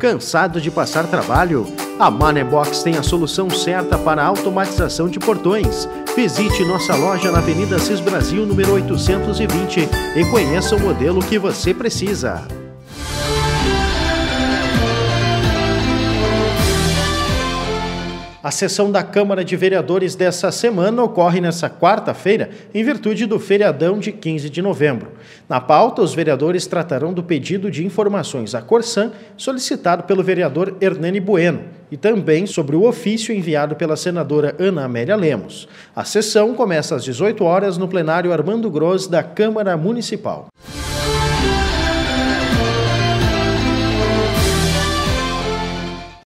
Cansado de passar trabalho? A Manebox tem a solução certa para a automatização de portões. Visite nossa loja na Avenida Cis Brasil, número 820 e conheça o modelo que você precisa. A sessão da Câmara de Vereadores dessa semana ocorre nesta quarta-feira, em virtude do feriadão de 15 de novembro. Na pauta, os vereadores tratarão do pedido de informações à Corsan, solicitado pelo vereador Hernani Bueno, e também sobre o ofício enviado pela senadora Ana Amélia Lemos. A sessão começa às 18 horas no plenário Armando Gross da Câmara Municipal.